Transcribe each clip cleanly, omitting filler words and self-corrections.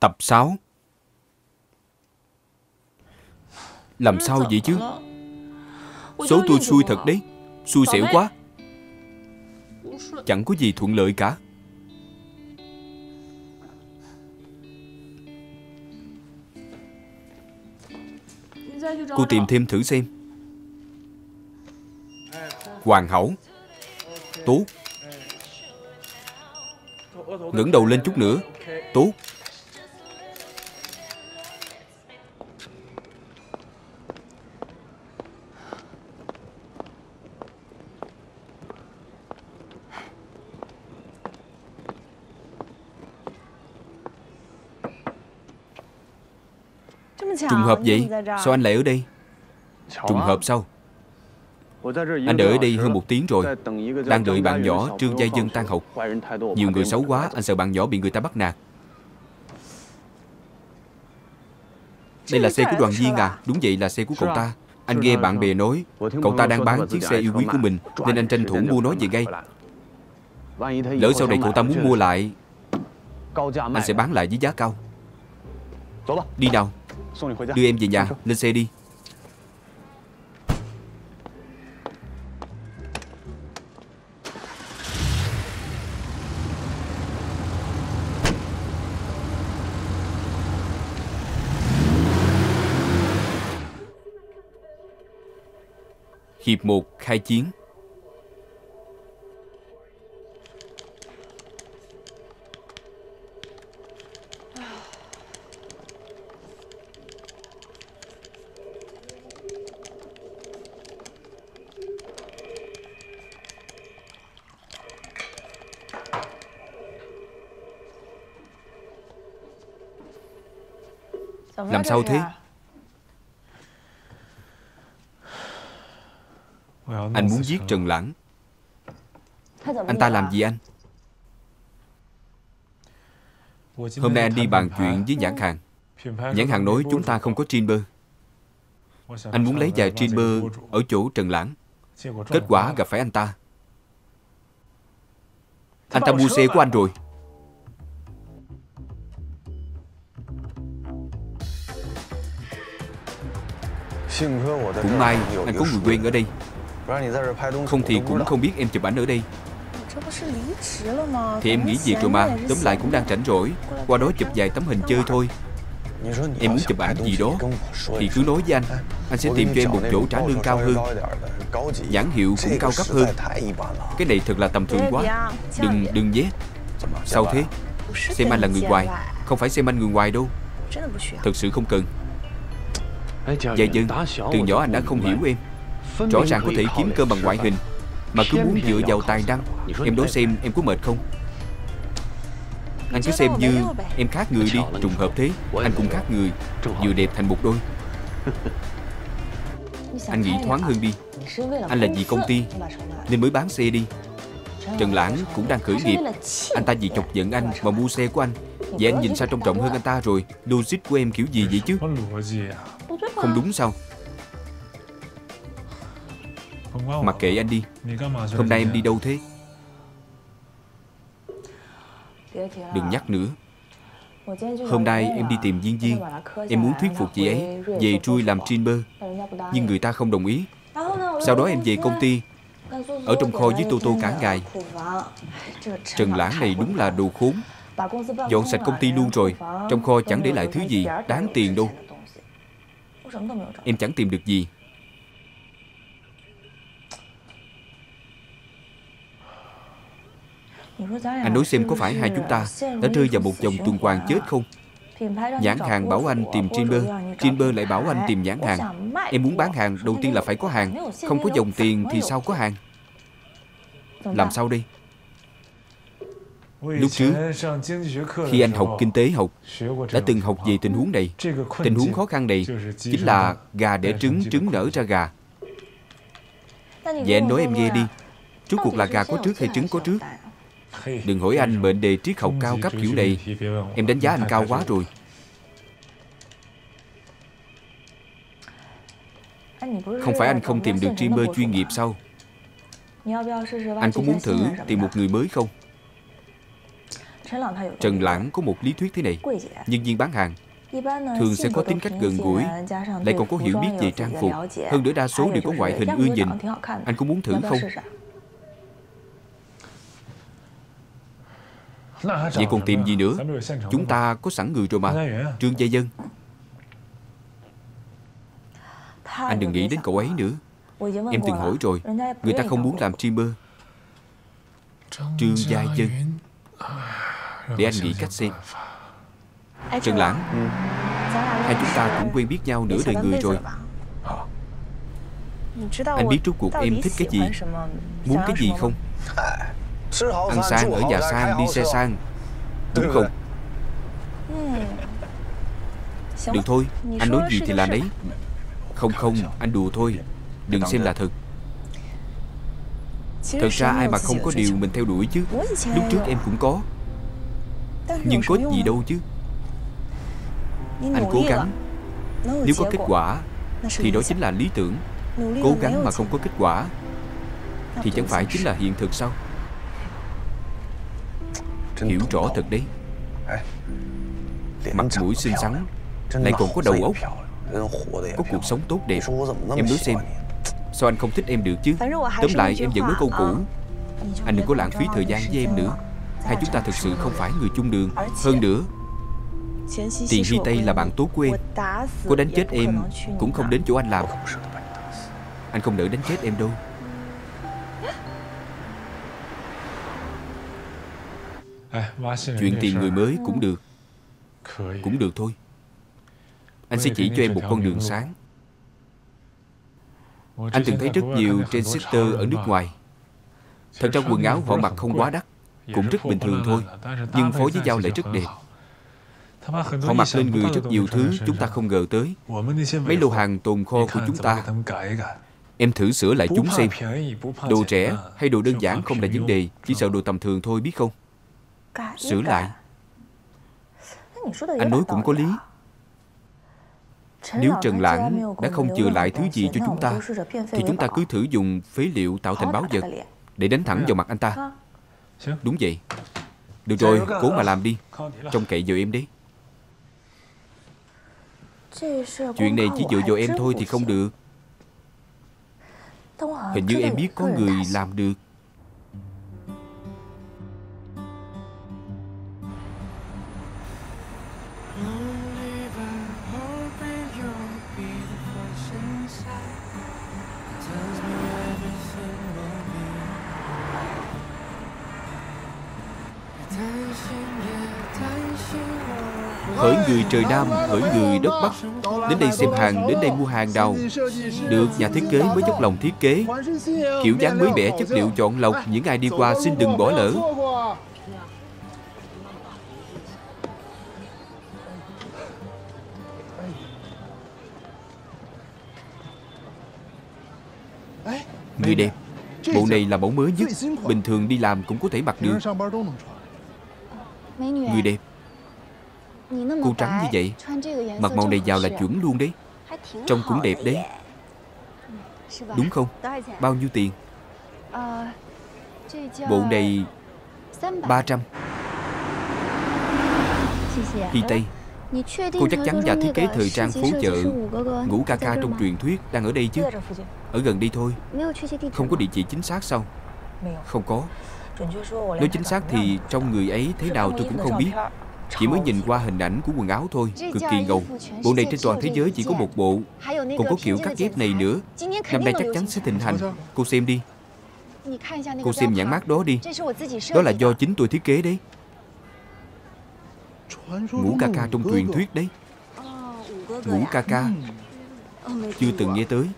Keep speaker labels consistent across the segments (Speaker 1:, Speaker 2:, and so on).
Speaker 1: Tập 6. Làm sao vậy chứ? Số tôi xui thật đấy. Xui xẻo quá. Chẳng có gì thuận lợi cả. Cô tìm thêm thử xem. Hoàn hảo. Tốt. Ngẩng đầu lên chút nữa. Tốt. Trùng hợp vậy? Sao anh lại ở đây? Trùng hợp sao? Anh đợi ở đây hơn 1 tiếng rồi. Đang đợi bạn nhỏ Trương Gia Dân tan học. Nhiều người xấu quá, anh sợ bạn nhỏ bị người ta bắt nạt. Đây là xe của Đoàn Viên à? Đúng vậy, là xe của cậu ta. Anh nghe bạn bè nói cậu ta đang bán chiếc xe yêu quý của mình, nên anh tranh thủ mua nó về ngay. Lỡ sau này cậu ta muốn mua lại, anh sẽ bán lại với giá cao. Đi nào. Đưa em về nhà. Lên xe đi. Hiệp 1 khai chiến. Làm sao thế? Anh muốn giết Trần Lãng. Anh ta làm gì anh? Hôm nay anh đi bàn chuyện với nhãn hàng. Nhãn hàng nói chúng ta không có Trimber. Anh muốn lấy vài Trimber ở chỗ Trần Lãng. Kết quả gặp phải anh ta. Anh ta mua xe của anh rồi. Cũng may anh có người quen ở đây. Không thì cũng không biết em chụp ảnh ở đây. Thì em nghỉ việc rồi mà. Tóm lại cũng đang rảnh rỗi, qua đó chụp vài tấm hình chơi thôi. Em muốn chụp ảnh gì đó thì cứ nói với anh sẽ tìm cho em một chỗ trả lương cao hơn, nhãn hiệu cũng cao cấp hơn. Cái này thật là tầm thường quá. Đừng nhé. Sao thế? Xem anh là người ngoài, không phải xem anh người ngoài đâu. Thật sự không cần. Dạ dân, từ nhỏ anh đã không hiểu em. Rõ ràng có thể kiếm cơm bằng ngoại hình, mà cứ muốn dựa vào tài năng. Em đoán xem em có mệt không? Anh cứ xem như em khác người đi. Trùng hợp thế, anh cũng khác người, vừa đẹp thành một đôi. Anh nghĩ thoáng hơn đi. Anh là vì công ty nên mới bán xe đi. Trần Lãng cũng đang khởi nghiệp. Anh ta vì chọc giận anh mà mua xe của anh. Vậy anh nhìn sao trông trọng hơn anh ta rồi. Logic của em kiểu gì vậy chứ? Không đúng sao? Mặc kệ anh đi. Hôm nay em đi đâu thế? Đừng nhắc nữa. Hôm nay em đi tìm Viên Viên. Em muốn thuyết phục chị ấy về trui làm Trimber, nhưng người ta không đồng ý. Sau đó em về công ty, ở trong kho với Toto cả ngày. Trần Lãng này đúng là đồ khốn. Dọn sạch công ty luôn rồi. Trong kho chẳng để lại thứ gì đáng tiền đâu. Em chẳng tìm được gì. Anh nói xem có phải hai chúng ta đã rơi vào một vòng tuần hoàn chết không? Nhãn hàng bảo anh tìm Trimber, Trimber lại bảo anh tìm nhãn hàng. Em muốn bán hàng, đầu tiên là phải có hàng. Không có dòng tiền thì sao có hàng? Làm sao đây? Lúc trước, khi anh học kinh tế học, đã từng học về tình huống này. Tình huống khó khăn này chính là gà đẻ trứng, trứng nở ra gà. Vậy anh nói em nghe đi, rốt cuộc là gà có trước hay trứng có trước? Đừng hỏi anh mệnh đề triết học cao cấp kiểu này. Em đánh giá anh cao quá rồi. Không phải anh không tìm được Trimber chuyên nghiệp sao? Anh có muốn thử tìm một người mới không? Trần Lãng có một lý thuyết thế này. Nhân viên bán hàng thường sẽ có tính cách gần gũi, lại còn có hiểu biết về trang phục. Hơn nữa đa số đều có ngoại hình ưa nhìn. Anh có muốn thử không? Vậy còn tìm gì nữa? Chúng ta có sẵn người rồi mà. Trương Gia Dân. Anh đừng nghĩ đến cậu ấy nữa. Em từng hỏi rồi, người ta không muốn làm streamer. Trương Gia Dân. Để anh nghĩ cách xem. Trần Lãng, hai chúng ta cũng quen biết nhau nửa đời người rồi. Anh biết rốt cuộc em thích cái gì, muốn cái gì không? Ăn sang ở nhà sang, đi xe sang, đúng không? Được thôi, anh nói gì thì là nấy. Không, anh đùa thôi. Đừng xem là thật. Thật ra ai mà không có điều mình theo đuổi chứ. Lúc trước em cũng có. Nhưng có gì đâu chứ. Anh cố gắng, nếu có kết quả thì đó chính là lý tưởng. Cố gắng mà không có kết quả thì chẳng phải chính là hiện thực sao? Hiểu rõ thật đấy. Mặt mũi xinh xắn, lại còn có đầu óc, có cuộc sống tốt đẹp. Em nói xem, sao anh không thích em được chứ? Tóm lại em vẫn nói câu cũ. Anh đừng có lãng phí thời gian với em nữa. Hai chúng ta thực sự không phải người chung đường. Hơn nữa, Tiền Hy Tây là bạn tốt của em. Có đánh chết em cũng không đến chỗ anh làm. Anh không nỡ đánh chết em đâu. Chuyện tìm người mới cũng được. Cũng được thôi. Anh sẽ chỉ cho em một con đường sáng. Anh từng thấy rất nhiều trendsetter ở nước ngoài. Thật ra quần áo họ mặc không quá đắt, cũng rất bình thường thôi, nhưng phối với nhau lại rất đẹp. Họ mặc lên người rất nhiều thứ chúng ta không ngờ tới. Mấy lô hàng tồn kho của chúng ta, em thử sửa lại chúng xem. Đồ rẻ hay đồ đơn giản không là vấn đề, chỉ sợ đồ tầm thường thôi, biết không? Sửa lại. Anh nói cũng có lý. Nếu Trần Lãng đã không chừa lại thứ gì cho chúng ta, thì chúng ta cứ thử dùng phế liệu tạo thành báu vật để đánh thẳng vào mặt anh ta. Đúng vậy. Được rồi, cố mà làm đi. Trông cậy vào em đấy. Chuyện này chỉ dựa vào em thôi thì không được. Hình như em biết có người làm được. Hỡi người trời Nam, hỡi người đất Bắc, đến đây xem hàng, đến đây mua hàng nào. Được nhà thiết kế mới dốc lòng thiết kế, kiểu dáng mới mẻ, chất liệu chọn lọc. Những ai đi qua xin đừng bỏ lỡ. Người đẹp, bộ này là mẫu mới nhất, bình thường đi làm cũng có thể mặc được. Người đẹp, cô trắng như vậy, mặc màu này vào là chuẩn luôn đấy. Trông cũng đẹp đấy. Đúng không? Bao nhiêu tiền? Bộ này 300. Hy Tây, cô chắc chắn nhà thiết kế thời trang phố chợ Ngũ Ca Ca trong truyền thuyết đang ở đây chứ? Ở gần đây thôi. Không có địa chỉ chính xác sao? Không có. Nói chính xác thì trong người ấy thế nào tôi cũng không biết. Chỉ mới nhìn qua hình ảnh của quần áo thôi, cực kỳ ngầu. Bộ này trên toàn thế giới chỉ có một bộ. Còn có kiểu cắt ghép này nữa. Năm nay chắc chắn sẽ thịnh hành. Cô xem đi. Cô xem nhãn mác đó đi. Đó là do chính tôi thiết kế đấy. Ngũ Ca Ca trong truyền thuyết đấy. Ngũ Ca Ca. Chưa từng nghe tới.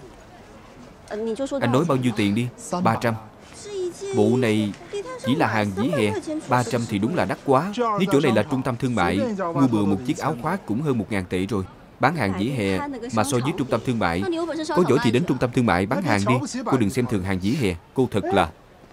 Speaker 1: Anh nói bao nhiêu tiền đi? 300. Bộ này chỉ là hàng vỉa hè, 300 thì đúng là đắt quá. Nếu chỗ này là trung tâm thương mại, mua bừa một chiếc áo khoác cũng hơn 1.000 tệ rồi. Bán hàng vỉa hè mà so với trung tâm thương mại, có giỏi thì đến trung tâm thương mại bán hàng đi. Cô đừng xem thường hàng vỉa hè. Cô thật là...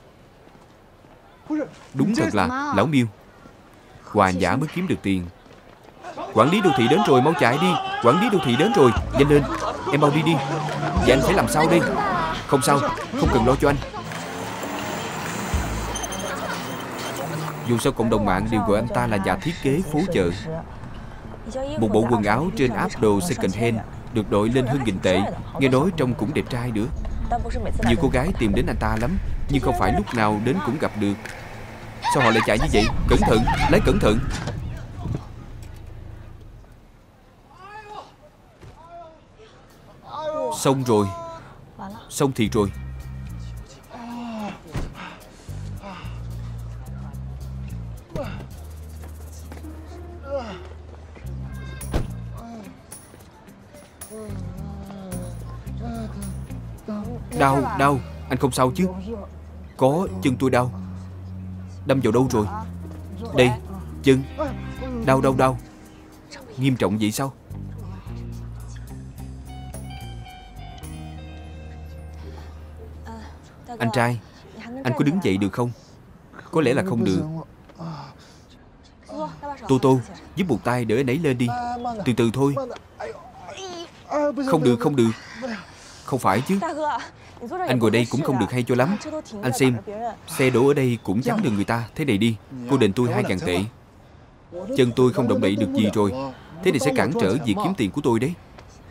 Speaker 1: Đúng thật là lão Miêu. Quà giả mới kiếm được tiền. Quản lý đô thị đến rồi, mau chạy đi. Quản lý đô thị đến rồi, nhanh lên. Em mau đi đi. Vậy anh phải làm sao đây? Không sao, không cần lo cho anh. Dù sao cộng đồng mạng đều gọi anh ta là nhà thiết kế phố chợ. Một bộ quần áo trên app đồ second hand được đội lên hơn 1.000 tệ. Nghe nói trông cũng đẹp trai nữa. Nhiều cô gái tìm đến anh ta lắm, nhưng không phải lúc nào đến cũng gặp được. Sao họ lại chạy như vậy? Cẩn thận, lái cẩn thận. Xong rồi. Xong thiệt rồi. Đau, đau. Anh không sao chứ? Có, chân tôi đau. Đâm vào đâu rồi? Đây, chân. Đau, đau, đau. Nghiêm trọng vậy sao? Anh trai, anh có đứng dậy được không? Có lẽ là không được. Tô Tô, giúp một tay đỡ anh ấy lên đi. Từ từ thôi. Không được, không được. Không phải chứ. Anh ngồi đây cũng không được hay cho lắm. Anh xem, xe đổ ở đây cũng chắn đường người ta. Thế này đi, cô đền tôi 2.000 tệ. Chân tôi không động đậy được gì rồi. Thế này sẽ cản trở việc kiếm tiền của tôi đấy.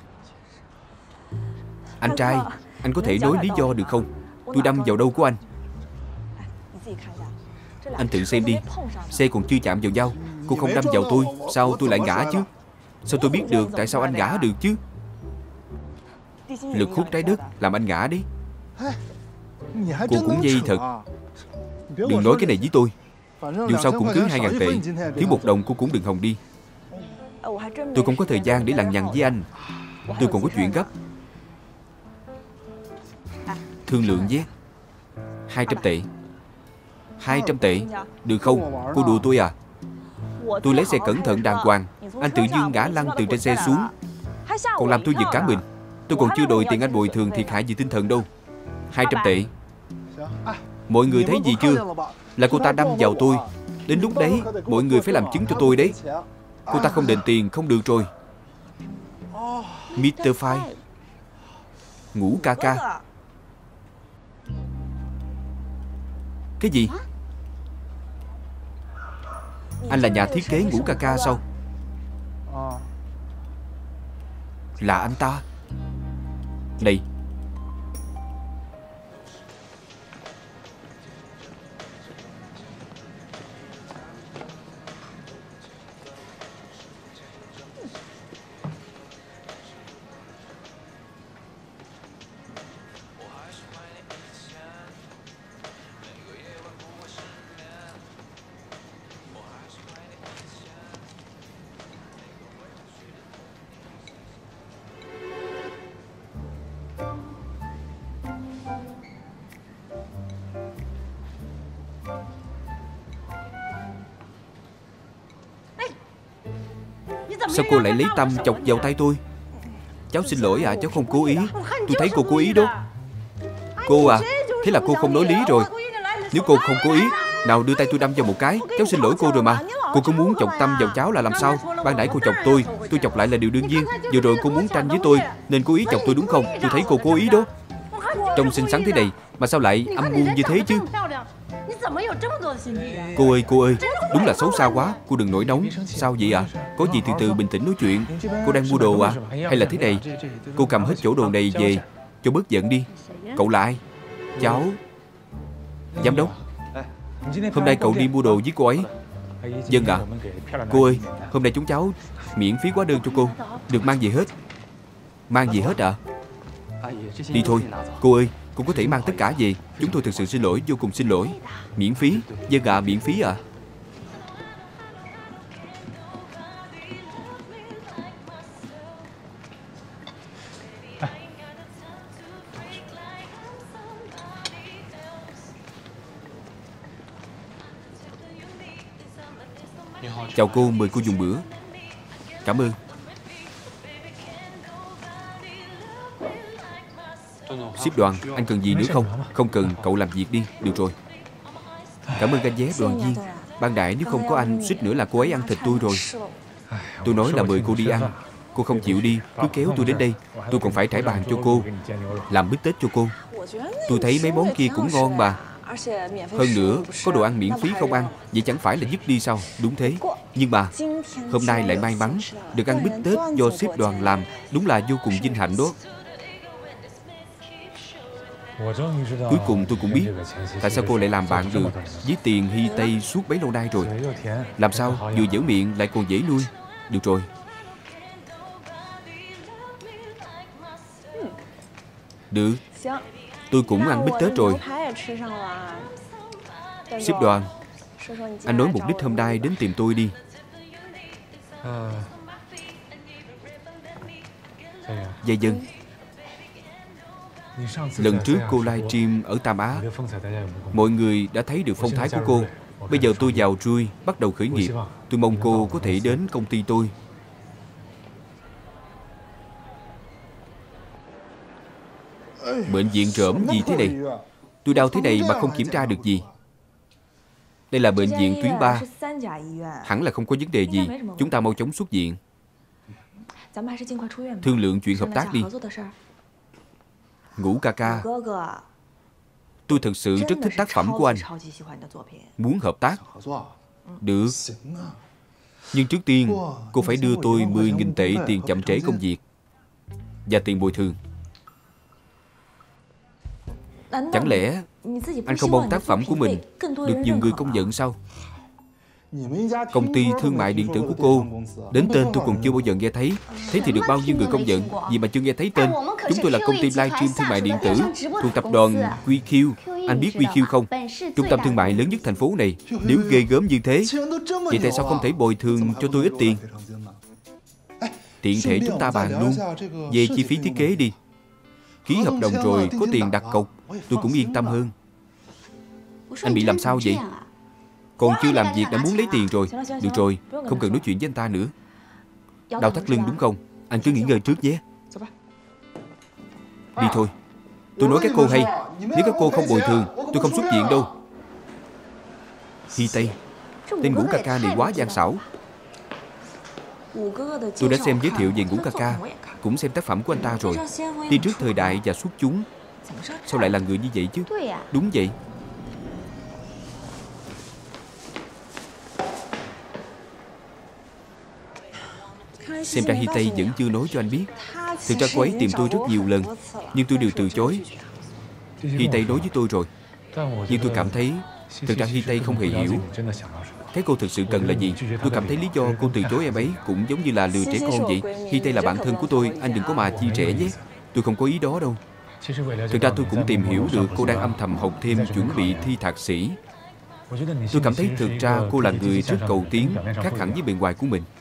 Speaker 1: Anh trai, anh có thể nói lý do được không? Tôi đâm vào đâu của anh? Anh tự xem đi. Xe còn chưa chạm vào nhau. Cô không đâm vào tôi, sao tôi lại ngã chứ? Sao tôi biết được tại sao anh ngã được chứ? Lực hút trái đất làm anh ngã đấy. Cô cũng dây thật. Đừng nói cái này với tôi. Dù sao cũng cứ 2.000 tệ. Thiếu 1 đồng cô cũng đừng hòng đi. Tôi không có thời gian để lằng nhằng với anh. Tôi còn có chuyện gấp. Thương lượng nhé. 200 tệ. 200 tệ. Được không? Cô đùa tôi à? Tôi lái xe cẩn thận đàng hoàng. Anh tự dưng ngã lăn từ trên xe xuống, còn làm tôi giật cả mình. Tôi còn chưa đòi tiền anh bồi thường thiệt hại gì tinh thần đâu. 200 tệ. Mọi người thấy gì chưa? Là cô ta đâm vào tôi. Đến lúc đấy mọi người phải làm chứng cho tôi đấy. Cô ta không đền tiền không được rồi. Mr. Phai, Ngũ ca ca. Cái gì? Anh là nhà thiết kế Ngũ ca ca sao? Là anh ta. Này, sao cô lại lấy tăm chọc vào tay tôi? Cháu xin lỗi ạ, cháu không cố ý. Tôi thấy cô cố ý đó. Cô à, thế là cô không nói lý rồi. Nếu cô không cố ý, nào đưa tay tôi đâm vào một cái. Cháu xin lỗi cô rồi mà. Cô có muốn chọc tăm vào cháu là làm sao? Ban nãy cô chọc tôi chọc lại là điều đương nhiên. Vừa rồi cô muốn tranh với tôi nên cố ý chọc tôi đúng không? Tôi thấy cô cố ý đó. Trông xinh xắn thế này mà sao lại âm mưu như thế chứ? Cô ơi, đúng là xấu xa quá. Cô đừng nổi nóng. Sao vậy ạ? Có gì từ từ bình tĩnh nói chuyện. Cô đang mua đồ à? Hay là thế này, cô cầm hết chỗ đồ này về cho bớt giận đi. Cậu là ai? Cháu giám đốc. Hôm nay cậu đi mua đồ với cô ấy. Vâng ạ. Cô ơi, hôm nay chúng cháu miễn phí hóa đơn cho cô. Được mang gì hết. Mang gì hết ạ? Đi thôi. Cô ơi, cô có thể mang tất cả về. Chúng tôi thực sự xin lỗi, vô cùng xin lỗi. Miễn phí. Vâng ạ, miễn phí ạ. Chào cô, mời cô dùng bữa. Cảm ơn. Ship đoàn, anh cần gì nữa không? Không cần, cậu làm việc đi. Được rồi. Cảm ơn anh vé đoàn viên. Ban nãy nếu không có anh, suýt nữa là cô ấy ăn thịt tôi rồi. Tôi nói là mời cô đi ăn. Cô không chịu đi, cứ kéo tôi đến đây. Tôi còn phải trải bàn cho cô, làm bít tết cho cô. Tôi thấy mấy món kia cũng ngon mà. Hơn nữa, có đồ ăn miễn phí không ăn, vậy chẳng phải là dứt đi sao? Đúng thế. Nhưng mà hôm nay lại may mắn được ăn bít tết do sếp Đoàn làm, đúng là vô cùng vinh hạnh đó. Cuối cùng tôi cũng biết tại sao cô lại làm bạn được với tiền Hy Tây suốt bấy lâu nay rồi. Làm sao vừa dở miệng lại còn dễ nuôi. Được rồi. Được. Tôi cũng ăn bít tết rồi. Sếp Đoàn, anh nói mục đích hôm nay đến tìm tôi đi. Gia Dân, lần trước cô livestream ở Tam Á, mọi người đã thấy được phong thái của cô. Bây giờ tôi vào Rui, bắt đầu khởi nghiệp. Tôi mong cô có thể đến công ty tôi. Bệnh viện rỡm gì thế này? Tôi đau thế này mà không kiểm tra được gì. Đây là bệnh viện tuyến 3, hẳn là không có vấn đề gì. Chúng ta mau chóng xuất viện, thương lượng chuyện hợp tác đi. Ngũ ca ca, tôi thật sự rất thích tác phẩm của anh. Muốn hợp tác? Được. Nhưng trước tiên, cô phải đưa tôi 10.000 tệ tiền chậm trễ công việc và tiền bồi thường. Chẳng lẽ anh không mong tác phẩm của mình được nhiều người công nhận sao? Công ty thương mại điện tử của cô, đến tên tôi còn chưa bao giờ nghe thấy. Thế thì được bao nhiêu người công nhận? Vì mà chưa nghe thấy tên. Chúng tôi là công ty livestream thương mại điện tử thuộc tập đoàn QQ. Anh biết QQ không? Trung tâm thương mại lớn nhất thành phố này. Nếu ghê gớm như thế, vậy tại sao không thể bồi thường cho tôi ít tiền? Tiện thể chúng ta bàn luôn về chi phí thiết kế đi. Ký hợp đồng rồi có tiền đặt cọc, tôi cũng yên tâm hơn. Anh bị làm sao vậy? Còn chưa làm việc đã muốn lấy tiền rồi. Được rồi, không cần nói chuyện với anh ta nữa. Đau thắt lưng đúng không? Anh cứ nghỉ ngơi trước nhé. Đi thôi. Tôi nói các cô hay, nếu các cô không bồi thường, tôi không xuất viện đâu. Hy Tây, tên Ngũ ca ca này quá gian xảo. Tôi đã xem giới thiệu về Ngũ ca ca, cũng xem tác phẩm của anh ta rồi. Tiên trước thời đại và xuất chúng. Sao lại là người như vậy chứ? Đúng vậy. Xem ra Hy Tây vẫn chưa nói cho anh biết. Thực ra cô ấy tìm tôi rất nhiều lần, nhưng tôi đều từ chối. Hy Tây nói với tôi rồi, nhưng tôi cảm thấy thực ra Hy Tây không hề hiểu cái cô thực sự cần là gì. Tôi cảm thấy lý do cô từ chối em ấy cũng giống như là lừa trẻ con vậy. Hy Tây là bạn thân của tôi, anh đừng có mà chia rẽ nhé. Tôi không có ý đó đâu. Thực ra tôi cũng tìm hiểu được cô đang âm thầm học thêm chuẩn bị thi thạc sĩ. Tôi cảm thấy thực ra cô là người rất cầu tiến, khác hẳn với bề ngoài của mình.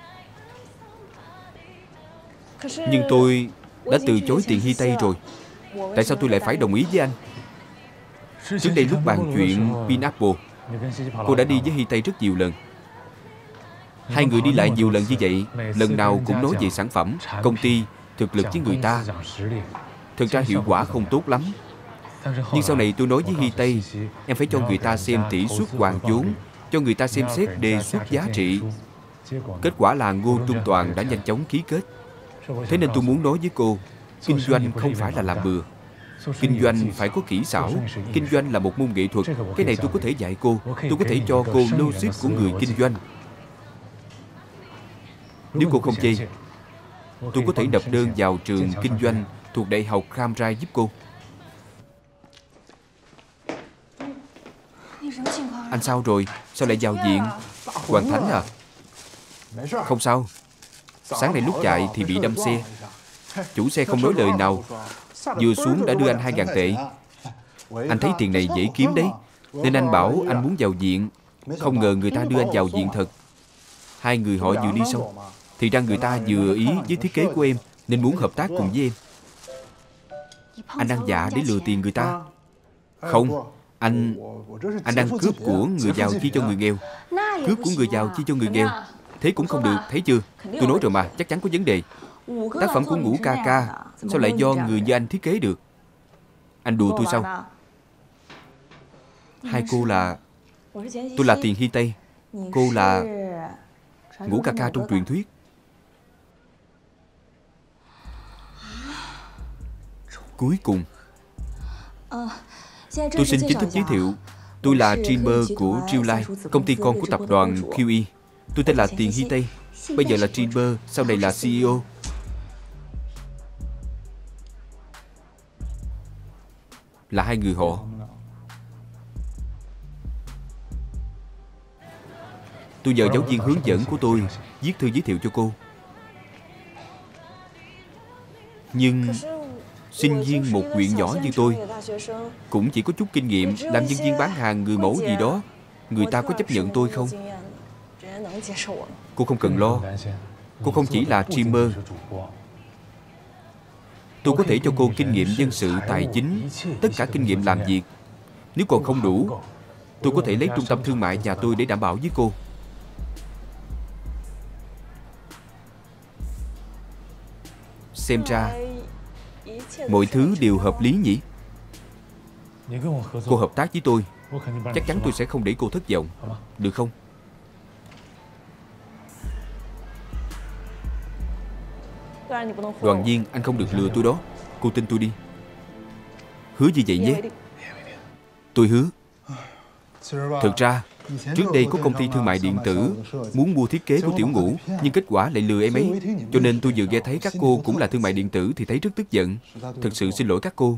Speaker 1: Nhưng tôi đã từ chối tiền Hy Tây rồi. Tại sao tôi lại phải đồng ý với anh? Trước đây lúc bàn chuyện Pineapple, cô đã đi với Hy Tây rất nhiều lần. Hai người đi lại nhiều lần như vậy, lần nào cũng nói về sản phẩm, công ty, thực lực với người ta. Thực ra hiệu quả không tốt lắm. Nhưng sau này tôi nói với Hy Tây, em phải cho người ta xem tỷ suất hoàn vốn, cho người ta xem xét đề xuất giá trị. Kết quả là Ngô Trung Toàn đã nhanh chóng ký kết. Thế nên tôi muốn nói với cô, kinh doanh không phải là làm bừa. Kinh doanh phải có kỹ xảo. Kinh doanh là một môn nghệ thuật. Cái này tôi có thể dạy cô. Tôi có thể cho cô logic của người kinh doanh. Nếu cô không chê, tôi có thể nộp đơn vào trường kinh doanh thuộc Đại học Cam Ranh giúp cô. Anh sao rồi? Sao lại vào viện? Hoàng Thánh à? Không sao. Sáng nay lúc chạy thì bị đâm xe. Chủ xe không nói lời nào, vừa xuống đã đưa anh 2.000 tệ. Anh thấy tiền này dễ kiếm đấy, nên anh bảo anh muốn vào viện. Không ngờ người ta đưa anh vào viện thật. Hai người họ vừa đi xong thì ra người ta vừa ý với thiết kế của em, nên muốn hợp tác cùng với em. Anh đang dạ để lừa tiền người ta. Không, anh đang cướp của người giàu chia cho người nghèo. Cướp của người giàu chia cho người nghèo. Thế cũng không được, thấy chưa? Tôi nói rồi mà, chắc chắn có vấn đề. Tác phẩm của Ngũ ca ca sao lại do người như anh thiết kế được? Anh đùa tôi sao? Hai cô là... Tôi là Tiền Hy Tây, cô là Ngũ ca ca trong truyền thuyết. Tôi xin chính thức giới thiệu. Tôi là Dreamer của Dreamlife, công ty con của tập đoàn QE. Tôi tên là Tiền Hy Tây. Bây giờ là Dreamer, sau này là CEO. Là hai người họ. Tôi nhờ giáo viên hướng dẫn của tôi viết thư giới thiệu cho cô. Nhưng sinh viên một huyện nhỏ như tôi cũng chỉ có chút kinh nghiệm làm nhân viên bán hàng, người mẫu gì đó. Người ta có chấp nhận tôi không? Cô không cần lo. Cô không chỉ là streamer. Tôi có thể cho cô kinh nghiệm nhân sự, tài chính, tất cả kinh nghiệm làm việc. Nếu còn không đủ, tôi có thể lấy trung tâm thương mại nhà tôi để đảm bảo với cô. Xem ra mọi thứ đều hợp lý nhỉ? Cô hợp tác với tôi, chắc chắn tôi sẽ không để cô thất vọng. Được không? Đoàn viên, anh không được lừa tôi đó. Cô tin tôi đi. Hứa như vậy nhé. Tôi hứa. Thực ra trước đây có công ty thương mại điện tử muốn mua thiết kế của Tiểu Ngũ, nhưng kết quả lại lừa em ấy. Cho nên tôi vừa nghe thấy các cô cũng là thương mại điện tử thì thấy rất tức giận. Thật sự xin lỗi các cô.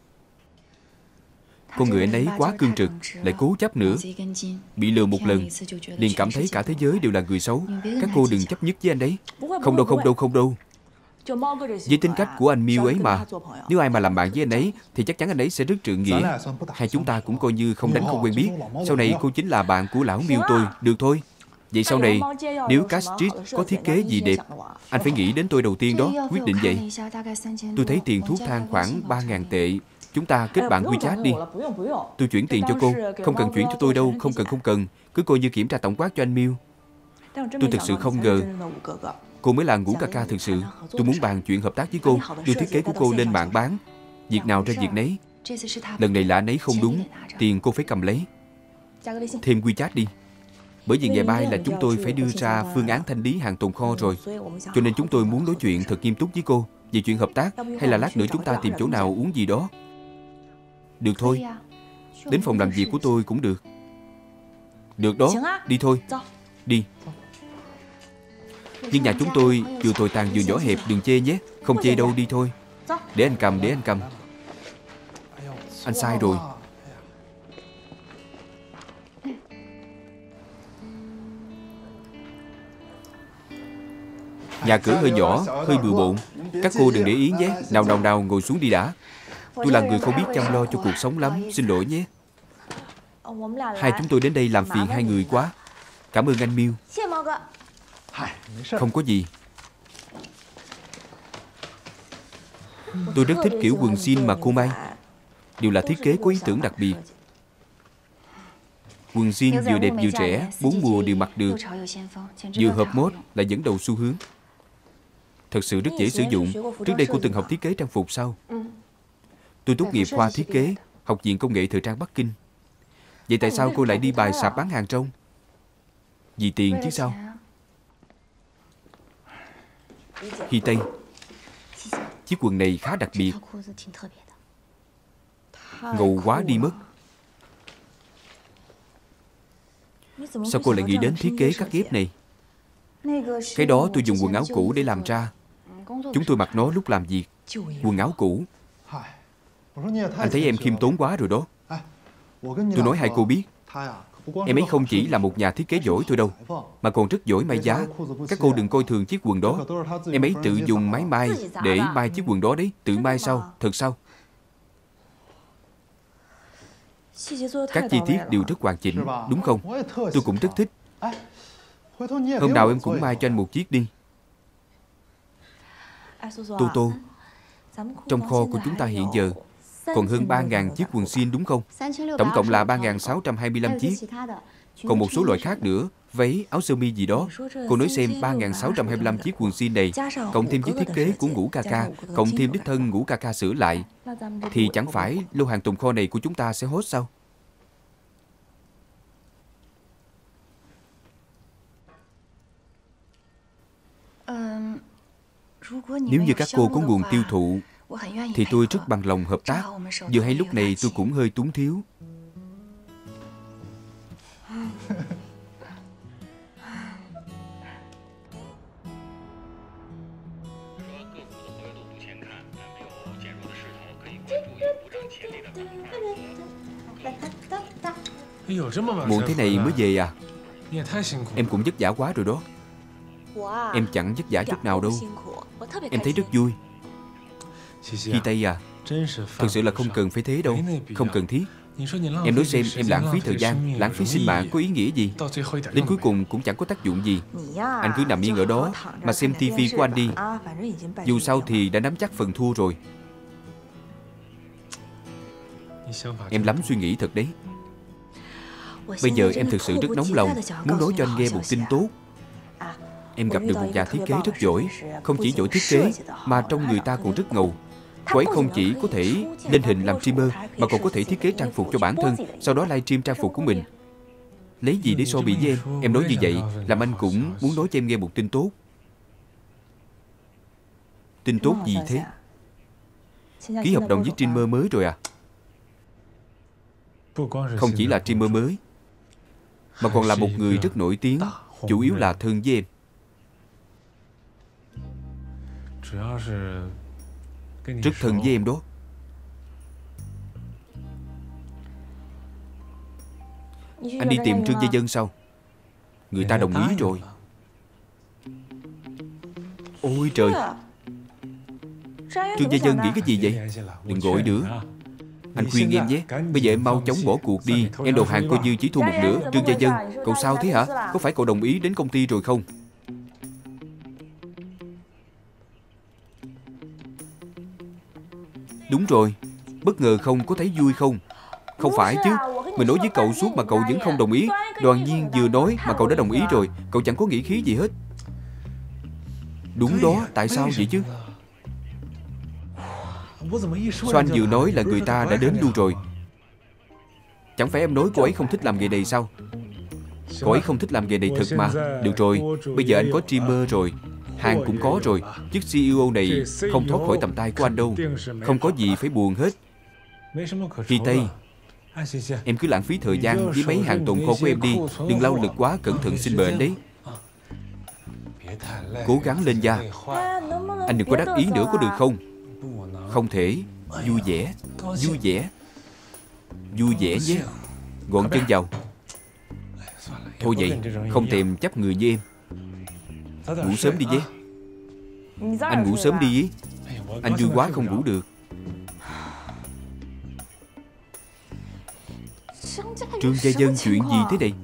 Speaker 1: Con người anh ấy quá cương trực, lại cố chấp nữa. Bị lừa một lần liền cảm thấy cả thế giới đều là người xấu. Các cô đừng chấp nhất với anh ấy. Không đâu, không đâu, không đâu. Với tính cách của anh Miu ấy mà, nếu ai mà làm bạn với anh ấy thì chắc chắn anh ấy sẽ rất trượng nghĩa. Hai chúng ta cũng coi như không đánh không quen biết. Sau này cô chính là bạn của lão Miu tôi. Được thôi. Vậy sau này nếu Castrit có thiết kế gì đẹp, anh phải nghĩ đến tôi đầu tiên đó. Quyết định vậy. Tôi thấy tiền thuốc thang khoảng 3.000 tệ. Chúng ta kết bạn WeChat đi. Tôi chuyển tiền cho cô. Không cần chuyển cho tôi đâu. Không cần, không cần. Cứ coi như kiểm tra tổng quát cho anh Miu. Tôi thực sự không ngờ cô mới là Ngũ ca ca thực sự. Tôi muốn bàn chuyện hợp tác với cô, đưa thiết kế của cô lên mạng bán. Việc nào ra việc nấy. Lần này là anh ấy không đúng, tiền cô phải cầm lấy. Thêm WeChat đi. Bởi vì ngày mai là chúng tôi phải đưa ra phương án thanh lý hàng tồn kho rồi. Cho nên chúng tôi muốn nói chuyện thật nghiêm túc với cô về chuyện hợp tác, hay là lát nữa chúng ta tìm chỗ nào uống gì đó. Được thôi. Đến phòng làm việc của tôi cũng được. Được đó, đi thôi. Đi. Nhưng nhà chúng tôi vừa tồi tàn vừa nhỏ hẹp, đừng chê nhé. Không chê đâu, đi thôi. Để anh cầm, để anh cầm. Anh sai rồi. Nhà cửa hơi nhỏ, hơi bừa bộn. Các cô đừng để ý nhé. Nào nào nào, ngồi xuống đi đã. Tôi là người không biết chăm lo cho cuộc sống lắm. Xin lỗi nhé. Hai chúng tôi đến đây làm phiền hai người quá. Cảm ơn anh Miu. Không có gì. Tôi rất thích kiểu quần jean mà cô may. Đều là thiết kế có ý tưởng đặc biệt. Quần jean vừa đẹp vừa rẻ, 4 mùa đều mặc được. Vừa hợp mốt lại dẫn đầu xu hướng. Thật sự rất dễ sử dụng. Trước đây cô từng học thiết kế trang phục sao? Tôi tốt nghiệp khoa thiết kế, Học viện Công nghệ Thời trang Bắc Kinh. Vậy tại sao cô lại đi bài sạp bán hàng rong? Vì tiền chứ sao? Hy Tây, chiếc quần này khá đặc biệt. Ngầu quá đi mất. Sao cô lại nghĩ đến thiết kế cắt ghép này? Cái đó tôi dùng quần áo cũ để làm ra. Chúng tôi mặc nó lúc làm việc. Quần áo cũ. Anh thấy em khiêm tốn quá rồi đó. Tôi nói hai cô biết, em ấy không chỉ là một nhà thiết kế giỏi thôi đâu, mà còn rất giỏi may giá. Các cô đừng coi thường chiếc quần đó. Em ấy tự dùng máy may để may chiếc quần đó đấy. Tự may sao? Thật sao? Các chi tiết đều rất hoàn chỉnh, đúng không? Tôi cũng rất thích. Hôm nào em cũng may cho anh một chiếc đi. Tô Tô, trong kho của chúng ta hiện giờ còn hơn 3.000 chiếc quần jean đúng không? Tổng cộng là 3.625 chiếc. Còn một số loại khác nữa, váy, áo sơ mi gì đó. Cô nói xem, 3.625 chiếc quần jean này, cộng thêm với thiết kế của Ngũ ca ca, cộng thêm đích thân Ngũ ca ca sửa lại, thì chẳng phải lô hàng tồn kho này của chúng ta sẽ hốt sao? Nếu như các cô có nguồn tiêu thụ thì tôi rất bằng lòng hợp tác. Vừa hay lúc này tôi cũng hơi túng thiếu. Muộn thế này mới về à? Em cũng vất vả quá rồi đó. Em chẳng vất vả chút nào đâu. Em thấy rất vui. Hi Tây à, thật sự là không cần phải thế đâu. Không cần thiết. Em nói xem, em lãng phí thời gian, lãng phí sinh mạng có ý nghĩa gì? Đến cuối cùng cũng chẳng có tác dụng gì. Anh cứ nằm yên ở đó mà xem tivi của anh đi. Dù sao thì đã nắm chắc phần thua rồi. Em lắm suy nghĩ thật đấy. Bây giờ em thực sự rất nóng lòng, muốn nói cho anh nghe một tin tốt. Em gặp được một nhà thiết kế rất giỏi. Không chỉ giỏi thiết kế mà trong người ta còn rất ngầu. Cô ấy không chỉ có thể lên hình làm streamer mà còn có thể thiết kế trang phục cho bản thân, sau đó livestream trang phục của mình. Lấy gì để so bì với em? Em nói như vậy làm anh cũng muốn nói cho em nghe một tin tốt. Tin tốt gì thế? Ký hợp đồng với streamer mới rồi à? Không chỉ là streamer mới mà còn là một người rất nổi tiếng, chủ yếu là thân với em. Rất thân với em đó. Anh đi tìm Trương Gia Dân sao? Người ta đồng ý rồi. Ôi trời, Trương Gia Dân nghĩ cái gì vậy? Đừng gọi nữa. Anh khuyên em nhé, bây giờ em mau chóng bỏ cuộc đi. Em đầu hàng coi như chỉ thua một nửa. Trương Gia Dân, cậu sao thế hả? Có phải cậu đồng ý đến công ty rồi không? Đúng rồi, bất ngờ không, có thấy vui không? Không phải chứ, mình nói với cậu suốt mà cậu vẫn không đồng ý. Đoàn Nhiên vừa nói mà cậu đã đồng ý rồi. Cậu chẳng có nghĩ khí gì hết. Đúng đó, tại sao vậy chứ? Sao anh vừa nói là người ta đã đến luôn rồi? Chẳng phải em nói cô ấy không thích làm nghề này sao? Cô ấy không thích làm nghề này thật mà. Được rồi, bây giờ anh có streamer rồi, hàng cũng có rồi. Chức CEO này không thoát khỏi tầm tay của anh đâu. Không có gì phải buồn hết. Hi Tây, em cứ lãng phí thời gian với mấy hàng tồn kho của em đi. Đừng lao lực quá, cẩn thận sinh bệnh đấy. Cố gắng lên da. Anh đừng có đắc ý nữa có được không? Không thể. Vui vẻ. Vui vẻ. Vui vẻ nhé. Gọn chân vào. Thôi vậy, không thèm chấp người như em. Ngủ sớm đi nhé. Anh ngủ sớm đi. Anh vui quá không ngủ được. Trương Gia Dân chuyện gì thế này?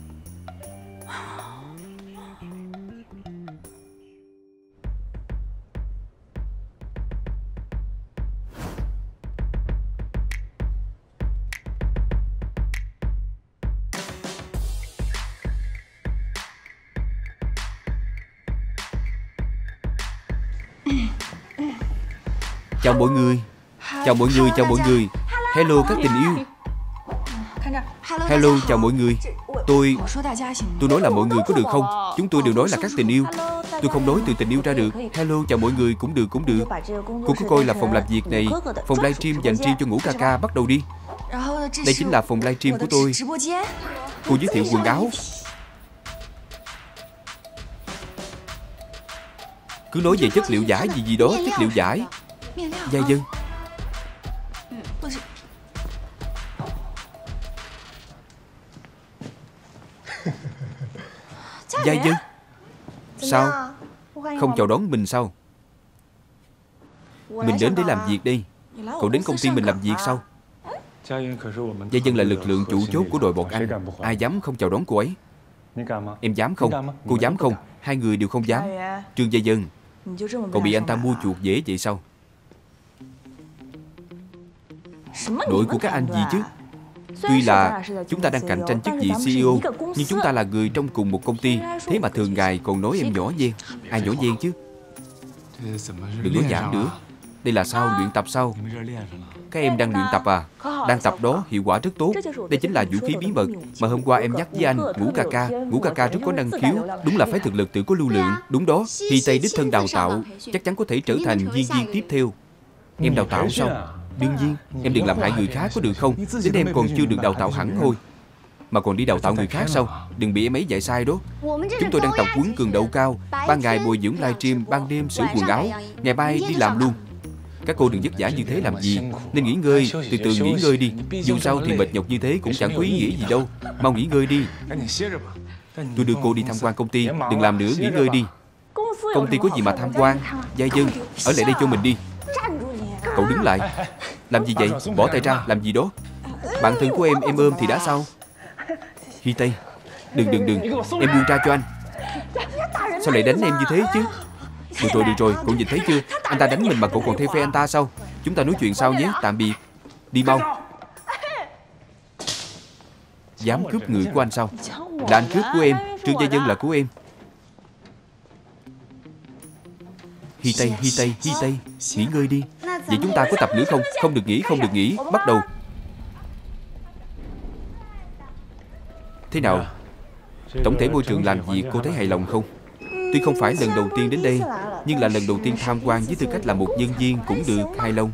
Speaker 1: Chào mọi người. Chào mọi người, chào mọi người. Hello các tình yêu. Hello, chào mọi người. Tôi nói là mọi người có được không? Chúng tôi đều nói là các tình yêu. Tôi không nói từ tình yêu ra được. Hello, chào mọi người, cũng được, cũng được. Cô có coi là phòng làm việc này, phòng livestream dành riêng cho Ngũ ca ca, bắt đầu đi. Đây chính là phòng livestream của tôi. Cô giới thiệu quần áo. Cứ nói về chất liệu vải gì đó, chất liệu vải. Gia Dân. Gia Dân. Sao? Không chào đón mình sao? Mình đến để làm việc đây. Cậu đến công ty mình làm việc sao? Gia Dân là lực lượng chủ chốt của đội bọn anh. Ai dám không chào đón cô ấy? Em dám không? Cô dám không? Hai người đều không dám. Trương Gia Dân, cậu bị anh ta mua chuộc dễ vậy sao? Đội của các anh gì chứ? Tuy là chúng ta đang cạnh tranh chức vị CEO, nhưng chúng ta là người trong cùng một công ty. Thế mà thường ngày còn nói em nhỏ nhen. Ai nhỏ nhen chứ? Đừng nói nhảm nữa. Đây là sao? Luyện tập sao? Các em đang luyện tập à? Đang tập đó, hiệu quả rất tốt. Đây chính là vũ khí bí mật mà hôm qua em nhắc với anh. Ngũ ca ca. Ngũ ca ca rất có năng khiếu. Đúng là phải thực lực tự có lưu lượng. Đúng đó, Hi Tây đích thân đào tạo, chắc chắn có thể trở thành viên tiếp theo. Em đào tạo sao? Đương nhiên, em đừng làm hại người khác có được không? Đến em còn chưa được đào tạo hẳn thôi mà còn đi đào tạo người khác sao? Đừng bị em ấy dạy sai đó. Chúng tôi đang tập huấn cường độ cao, ban ngày bồi dưỡng livestream, ban đêm sửa quần áo, ngày mai đi làm luôn. Các cô đừng vất vả như thế làm gì? Nên nghỉ ngơi, từ từ nghỉ ngơi đi. Dù sao thì mệt nhọc như thế cũng chẳng có ý nghĩa gì đâu. Mau nghỉ ngơi đi. Tôi đưa cô đi tham quan công ty. Đừng làm nữa, nghỉ ngơi đi. Công ty có gì mà tham quan? Gia dân, ở lại đây cho mình đi. Cậu đứng lại. Làm gì vậy? Bỏ tay ra, làm gì đó? Bạn thân của em ôm thì đã sao? Hi Tây, đừng, em buông ra cho anh. Sao lại đánh em như thế chứ? Được rồi, cậu nhìn thấy chưa? Anh ta đánh mình mà cậu còn theo phe anh ta sao? Chúng ta nói chuyện sau nhé, tạm biệt. Đi mau. Dám cướp người của anh sao? Là anh cướp của em, Trương Gia Dân là của em. Hi Tây, nghỉ ngơi đi. Vậy chúng ta có tập nữa không? Không được nghỉ, bắt đầu. Thế nào? Tổng thể môi trường làm việc cô thấy hài lòng không? Tuy không phải lần đầu tiên đến đây, nhưng là lần đầu tiên tham quan với tư cách là một nhân viên cũng được hài lòng.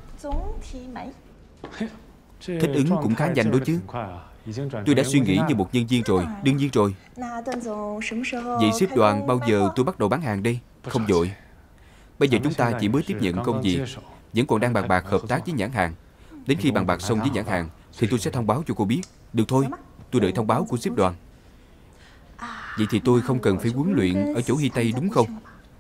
Speaker 1: Thích ứng cũng khá nhanh đó chứ. Tôi đã suy nghĩ như một nhân viên rồi. Đương nhiên rồi. Vậy xếp đoàn bao giờ tôi bắt đầu bán hàng đây? Không vội. Bây giờ chúng ta chỉ mới tiếp nhận công việc, vẫn còn đang bàn bạc hợp tác với nhãn hàng. Đến khi bàn bạc xong với nhãn hàng thì tôi sẽ thông báo cho cô biết. Được thôi, tôi đợi thông báo của xếp đoàn. Vậy thì tôi không cần phải huấn luyện ở chỗ Hi Tây đúng không?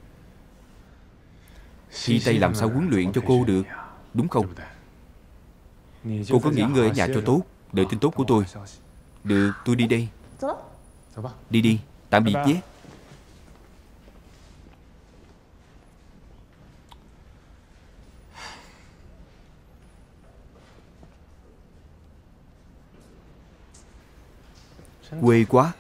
Speaker 1: Hi Tây làm sao huấn luyện cho cô được, đúng không? Cô có nghỉ ngơi ở nhà cho tốt, đợi tin tốt của tôi. Được, tôi đi đây. Đi, tạm biệt nhé. Quê quá.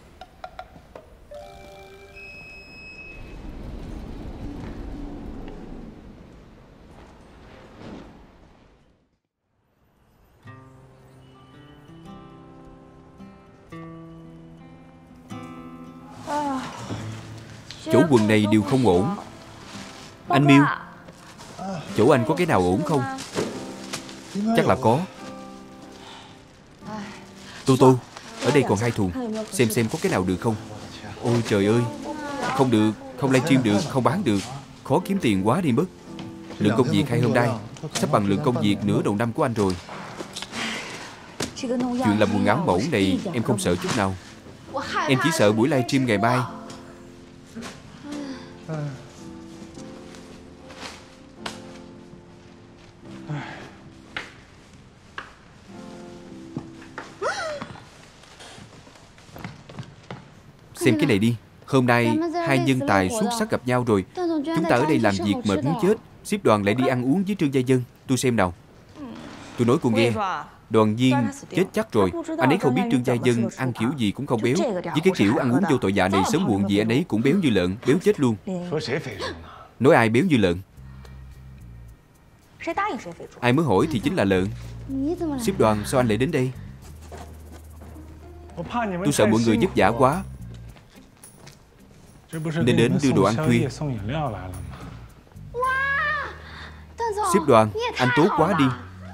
Speaker 1: Chỗ quần này đều không ổn. Anh Miêu, chỗ anh có cái nào ổn không? Chắc là có. Tô, ở đây còn 2 thùng. Xem có cái nào được không? Ôi trời ơi, không được, không livestream được, không bán được. Khó kiếm tiền quá đi mất. Lượng công việc hay hôm nay sắp bằng lượng công việc nửa đầu năm của anh rồi. Chuyện làm quần áo mẫu này em không sợ chút nào. Em chỉ sợ buổi livestream ngày mai. Xem cái này đi. Hôm nay 2 nhân tài xuất sắc gặp nhau rồi. Chúng ta ở đây làm việc mệt muốn chết, xếp đoàn lại đi ăn uống với Trương Gia Dân. Tôi xem nào. Tôi nói cô nghe, đoàn viên chết chắc rồi. Anh ấy không biết Trương Gia Dân ăn kiểu gì cũng không béo. Với cái kiểu ăn uống vô tội vạ này, sớm muộn gì anh ấy cũng béo như lợn, béo chết luôn. Nói ai béo như lợn? Ai mới hỏi thì chính là lợn. Xếp đoàn, sao anh lại đến đây? Tôi sợ mọi người vất vả quá nên đến đưa đồ ăn khuya. Xếp đoàn, anh tốt quá đi.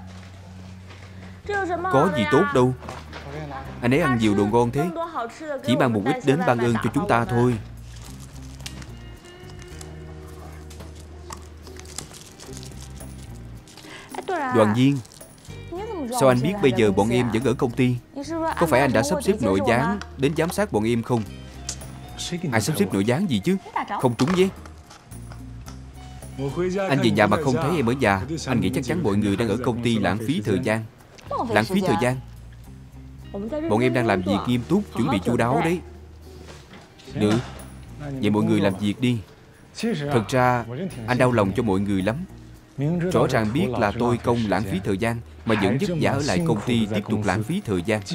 Speaker 1: Có gì tốt đâu. Anh ấy ăn nhiều đồ ngon thế. Chỉ mang một ít đến ban ơn cho chúng ta thôi. Đoàn viên, sao anh biết bây giờ bọn em vẫn ở công ty? Có phải anh đã sắp xếp nội gián đến giám sát bọn em không? Ai sắp xếp nội gián gì chứ? Không trúng nhé. Anh về nhà mà không thấy em ở nhà, anh nghĩ chắc chắn mọi người đang ở công ty lãng phí thời gian. Lãng phí thời gian? Bọn em đang làm việc nghiêm túc, chuẩn bị chu đáo đấy. Được, vậy mọi người làm việc đi. Thật ra anh đau lòng cho mọi người lắm. Rõ ràng biết là tôi công lãng phí thời gian mà vẫn vất vả ở lại công ty tiếp tục lãng phí thời gian.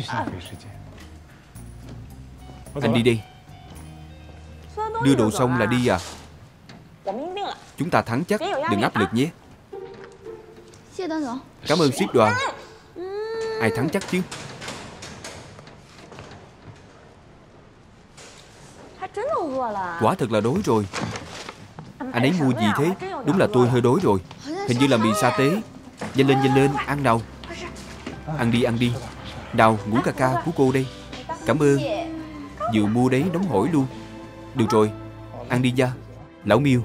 Speaker 1: Anh đi đi. Đưa đồ xong là đi à? Chúng ta thắng chắc, đừng áp lực nhé. Cảm ơn xếp đoàn. Ai thắng chắc chứ? Quả thật là đói rồi. Anh ấy mua gì thế? Đúng là tôi hơi đói rồi. Hình như là mì sa tế. Nhanh lên, ăn nào. Ăn đi. Nào, ngũ ca ca của cô đây. Cảm ơn. Vừa mua đấy, nóng hổi luôn. Được rồi, ăn đi nha, lão Miêu.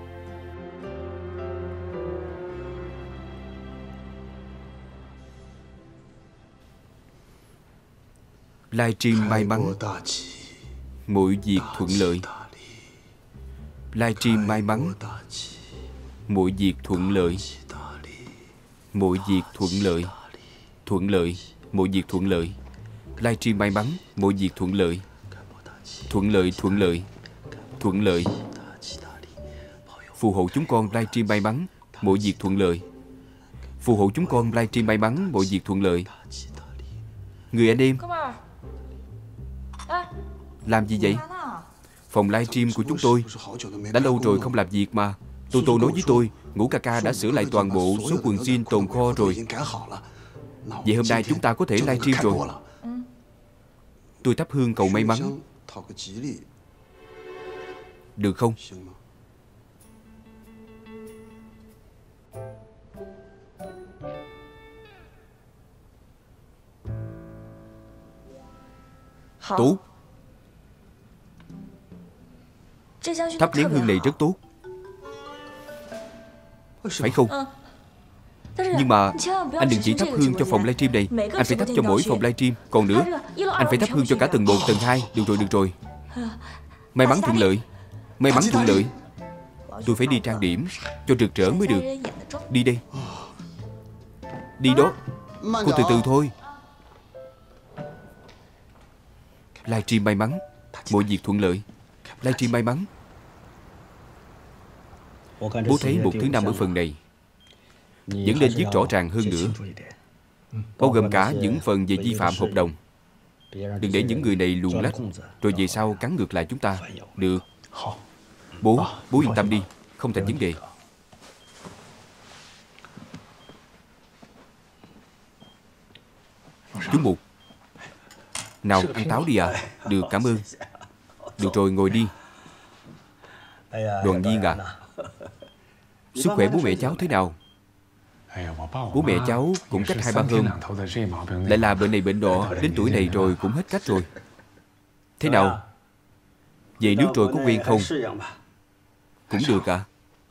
Speaker 1: Livestream may mắn, mọi việc thuận lợi. Livestream may mắn, mọi việc thuận lợi. Mọi việc thuận lợi. Thuận lợi, mọi việc thuận lợi. Livestream may mắn, mọi việc thuận lợi. Thuận lợi. Thuận lợi. Phù hộ chúng con livestream may mắn, mọi việc thuận lợi. Phù hộ chúng con livestream may mắn, mọi việc thuận lợi. Người anh em, làm gì vậy? Phòng livestream của chúng tôi đã lâu rồi không làm việc mà. Toto nói với tôi, ngũ ca ca đã sửa lại toàn bộ số quần jean tồn kho rồi. Vậy hôm nay chúng ta có thể livestream rồi. Tôi thắp hương cầu may mắn, được không? Tốt. Thắp nén hương này rất tốt, phải không? Nhưng mà anh đừng chỉ thắp hương cho phòng livestream này, anh phải thắp cho mỗi phòng livestream. Còn nữa, anh phải thắp hương cho cả tầng 1, tầng 2. Được rồi. May mắn thuận lợi. May mắn thuận lợi. Tôi phải đi trang điểm cho rực rỡ mới được. Đi đây. Đi đó. Cô từ từ thôi. Livestream may mắn, mọi việc thuận lợi. Livestream may mắn. Bố thấy một thứ năm ở phần này vẫn nên viết rõ ràng hơn nữa, bao gồm cả những phần về vi phạm hợp đồng. Đừng để những người này luồn lách rồi về sau cắn ngược lại chúng ta. Được. Bố yên tâm đi, không thành vấn đề. Chú Mục, nào ăn táo đi à. Được, cảm ơn. Được rồi, ngồi đi. Đoàn Viên à, sức khỏe bố mẹ cháu thế nào? Bố mẹ cháu cũng cách 2-3 hôm lại là bệnh này bệnh nọ, đến tuổi này rồi cũng hết cách rồi. Thế nào? Về nước rồi có quen không? Cũng được ạ.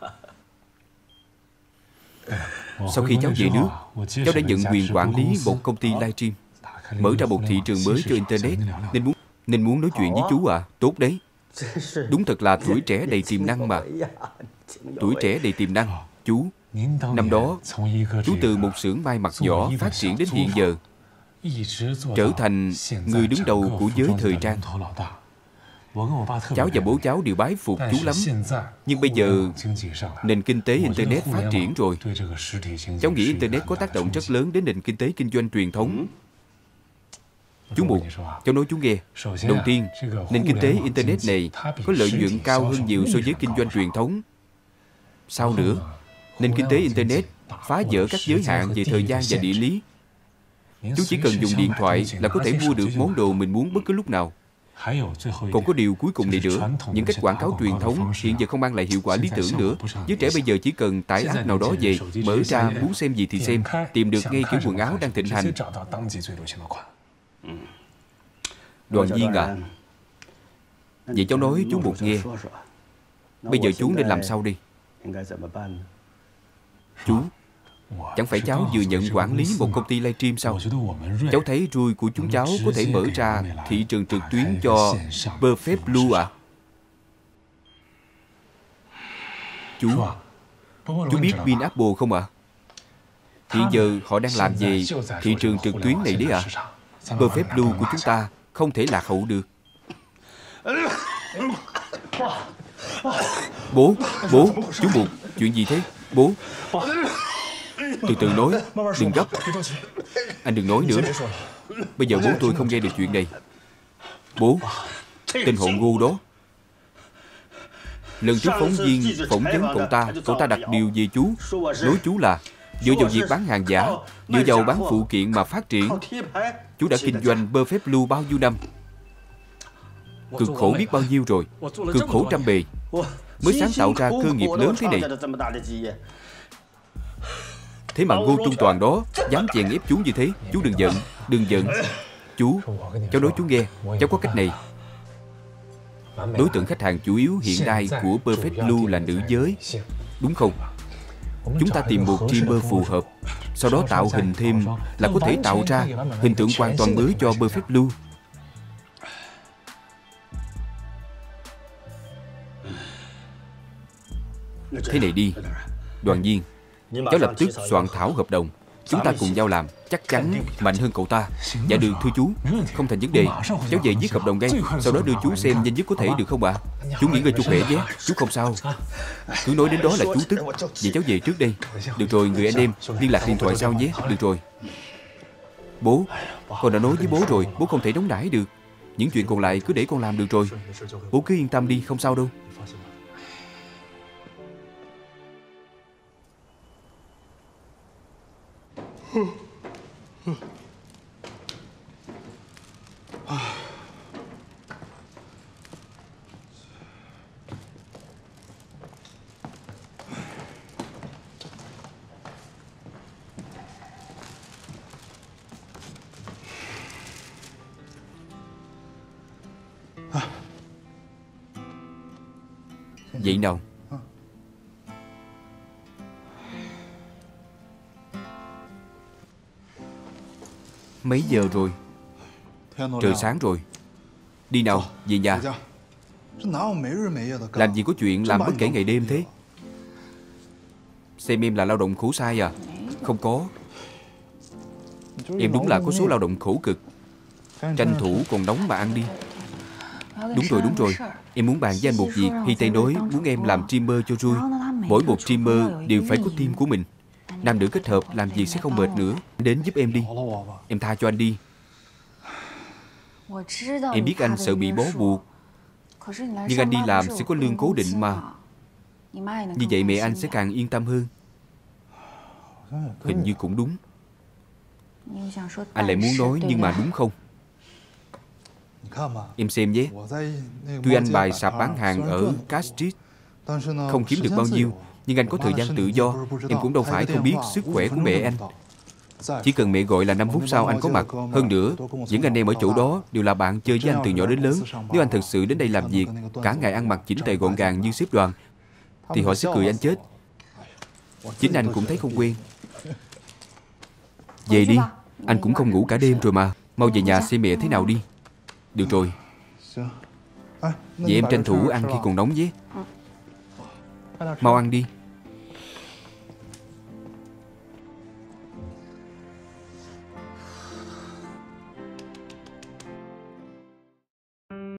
Speaker 1: Sau khi cháu về nước, cháu đã nhận quyền quản lý một công ty livestream, mở ra một thị trường mới cho Internet, nên muốn nói chuyện với chú à. Tốt đấy. Đúng thật là tuổi trẻ đầy tiềm năng mà. Tuổi trẻ đầy tiềm năng. Chú, năm đó, chú từ một xưởng may mặc nhỏ phát triển đến hiện giờ, trở thành người đứng đầu của giới thời trang. Cháu và bố cháu đều bái phục chú lắm. Nhưng bây giờ, nền kinh tế Internet phát triển rồi. Cháu nghĩ Internet có tác động rất lớn đến nền kinh tế kinh doanh truyền thống. Chú Mục, cháu nói chú nghe. Đầu tiên, nền kinh tế Internet này có lợi nhuận cao hơn nhiều so với kinh doanh truyền thống. Sau nữa, nền kinh tế Internet phá vỡ các giới hạn về thời gian và địa lý. Chú chỉ cần dùng điện thoại là có thể mua được món đồ mình muốn bất cứ lúc nào. Còn có điều cuối cùng này nữa, những cách quảng cáo truyền thống hiện giờ không mang lại hiệu quả lý tưởng nữa. Giới trẻ bây giờ chỉ cần tải app nào đó về, mở ra muốn xem gì thì xem, tìm được ngay kiểu quần áo đang thịnh hành. Đoàn Viên à, vậy cháu nói chú Mục nghe. Bây giờ chú nên làm sao đi? Chú, chẳng phải cháu vừa nhận quản lý một công ty livestream sao? Cháu thấy rui của chúng cháu có thể mở ra thị trường trực tuyến cho Perfect Blue à? Chú biết Vinapple không ạ? Hiện giờ họ đang làm về thị trường trực tuyến này đấy ạ. Perfect Blue của chúng ta không thể lạc hậu được. Bố, chú Mục, chuyện gì thế? Bố, từ từ nói, đừng gấp. Anh đừng nói nữa. Bây giờ bố tôi không nghe được chuyện này. Bố, tên họ Ngô đó. Lần trước phóng viên phỏng vấn cậu ta đặt điều về chú. Nói chú là dựa vào việc bán hàng giả, dựa vào bán phụ kiện mà phát triển. Chú đã kinh doanh Perfect Blue bao nhiêu năm, cực khổ biết bao nhiêu rồi, cực khổ trăm bề mới sáng tạo ra cơ nghiệp lớn thế này. Thế mà Ngô Trung Toàn đó dám chèn ép chú như thế. Chú đừng giận, đừng giận. Chú, cháu nói chú nghe, cháu có cách này. Đối tượng khách hàng chủ yếu hiện nay của Perfect Blue là nữ giới, đúng không? Chúng ta tìm một trimmer phù hợp, sau đó tạo hình thêm là có thể tạo ra hình tượng hoàn toàn mới cho Perfect Blue. Thế này đi, Đoàn Viên, cháu lập tức soạn thảo hợp đồng. Chúng ta cùng nhau làm, chắc chắn mạnh hơn cậu ta. Dạ được thưa chú, không thành vấn đề. Cháu về viết hợp đồng ngay, sau đó đưa chú xem nhanh nhất có thể được không ạ? Chú nghỉ ngơi chú khỏe nhé, chú không sao. Cứ nói đến đó là chú tức. Vậy cháu về trước đây. Được rồi, người anh em, liên lạc điện thoại sau nhé. Được rồi. Bố, con đã nói với bố rồi, bố không thể nóng nảy được. Những chuyện còn lại cứ để con làm được rồi. Bố cứ yên tâm đi, không sao đâu. Vậy nào? Mấy giờ rồi? Trời sáng rồi. Đi nào, về nhà. Làm gì có chuyện làm bất kể ngày đêm thế? Xem em là lao động khổ sai à? Không có. Em đúng là có số lao động khổ cực. Tranh thủ còn nóng mà ăn đi. Đúng rồi. Em muốn bàn với anh một việc. Hi Tây nói muốn em làm trimmer cho Rui. Mỗi một trimmer đều phải có team của mình. Nam nữ kết hợp làm việc sẽ không mệt nữa. Đến giúp em đi. Em tha cho anh đi. Em biết anh sợ bị bó buộc, nhưng anh đi làm sẽ có lương cố định mà. Như vậy mẹ anh sẽ càng yên tâm hơn. Hình như cũng đúng. Anh lại muốn nói nhưng mà đúng không? Em xem nhé. Tuy anh bài sạp bán hàng ở Cass Street không kiếm được bao nhiêu, nhưng anh có thời gian tự do. Em cũng đâu phải không biết sức khỏe của mẹ anh. Chỉ cần mẹ gọi là 5 phút sau anh có mặt. Hơn nữa, những anh em ở chỗ đó đều là bạn chơi với anh từ nhỏ đến lớn. Nếu anh thật sự đến đây làm việc, cả ngày ăn mặc chỉnh tề gọn gàng như xếp đoàn, thì họ sẽ cười anh chết. Chính anh cũng thấy không quen. Về đi, anh cũng không ngủ cả đêm rồi mà. Mau về nhà xem mẹ thế nào đi. Được rồi. Vậy em tranh thủ ăn khi còn nóng nhé. Mau ăn đi.